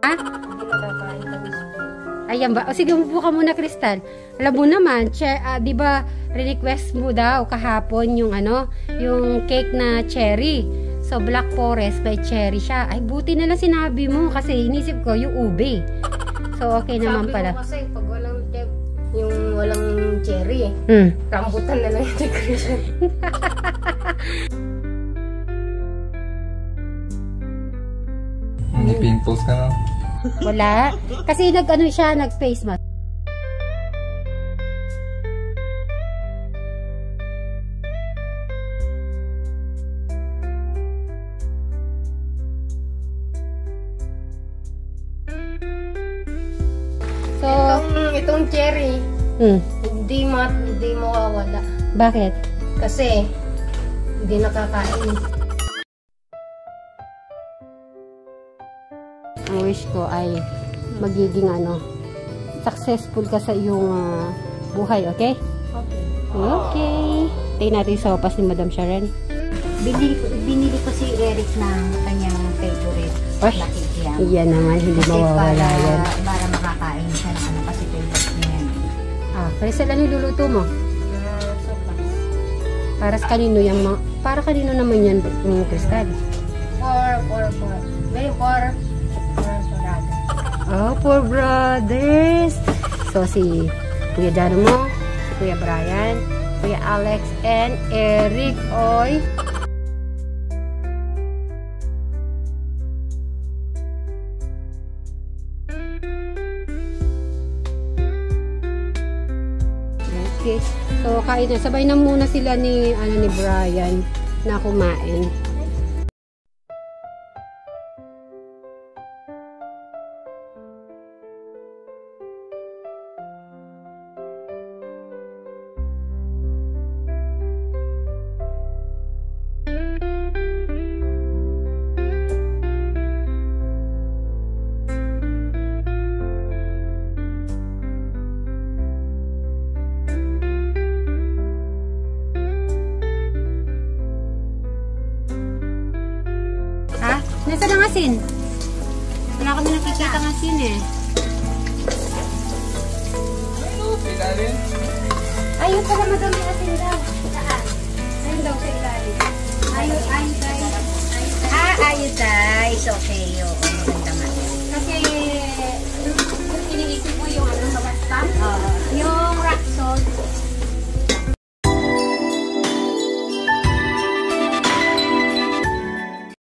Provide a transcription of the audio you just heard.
Ha? Hindi nakakain kami. Ayan ba? O sige, umupo ka muna, Crystal. Alam mo naman, di ba, request mo daw kahapon yung yung cake na cherry. So, Black Forest by cherry siya. Ay, buti na lang sinabi mo kasi inisip ko yung ube. So, okay naman pala. Sabi ko kasi, pag walang cherry, rambutan na lang yung decoration. May pimples ka na? Wala. Kasi nag-face mask. So, itong cherry, hindi mawawala. Bakit? Kasi, hindi nakakain. Ang wish ko ay magiging successful ka sa iyong buhay, okay? Okay. Okay. Tingnan natin yung sopas ni Madam Sharon. Binili ko si Eric ng kanyang favorite na cake yan. Iyan naman, hindi mawawala yan. Para makakain siya ng kasi favorite niya yan. Crystal, ano luluto mo? Para sa kanino para kanino naman yan, Crystal? For brothers. So, si Kuya Jano, si Kuya Brian, Kuya Alex, and Eric Oy. Okay. So, kain na. Sabay na muna sila ni Brian na kumain. Nasaan ang asin? Wala kami nakikita ng asin eh. Okay na rin. Ayun pala, madami asin daw.